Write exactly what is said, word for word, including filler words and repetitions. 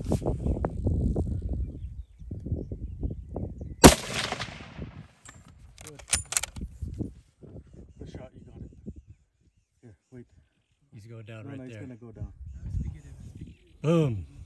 Good. Good shot, you got it. Here, wait. He's going down No, right no, there. he's gonna go down. Boom.